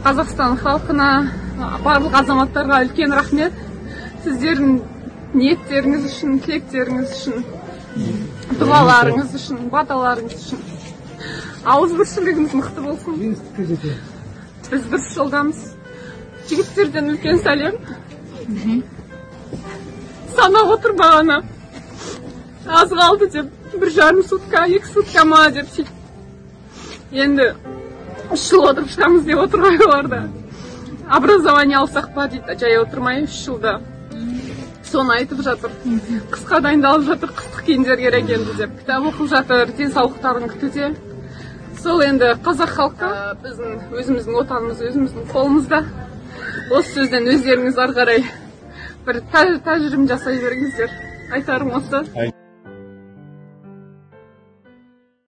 Қазақстан халқына, барлық азаматтарға үлкен рахмет. Сіздердің ниеттеріңіз үшін, тілектеріңіз үшін, дұғаларыңыз үшін, баталарыңыз үшін. Ауызбіршілігіңіз мықты болсын. Біз дұрыс жолдамыз. Жігіттерден үлкен сәлем. Санап отыр бағана. Аз қалды деп, 1,5 сутка, 2 сутка ма деп сөйтіп. Енді 3 жыл отырып шығамыз деп отырғай оларда. Образование алсақ па дейді, жай отырмай 3 жылда. Соны айтып жатыр. Қысқа дайындалып жатыр, қыстық киімдер керек енді деп. Кітап оқып жатыр, денсаулықтарын күтуде. Сол енді қазақ халқы біздің өзіміздің отанымыз, өзіміздің қолымызда. Осы сөзден өздеріңіз ары қарай бір тәжірибе жасай беріңіздер. Айтарым осы.